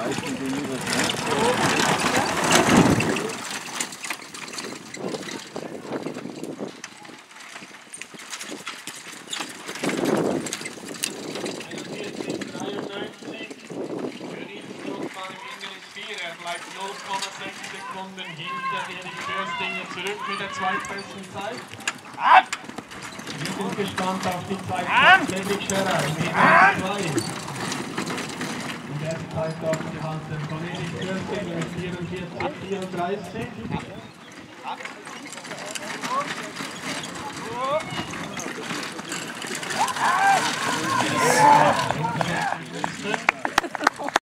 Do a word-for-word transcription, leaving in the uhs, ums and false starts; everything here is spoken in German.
Bleibt null Komma sechs Sekunden hinter Erik Börstinger zurück mit der zweitbesten Zeit. Wir sind gespannt auf die Zeit von Cedric Scherer mit zwei. Und er zeigt auf die Hand von Erik Börstinger mit vierundvierzig vierunddreißig. Ja.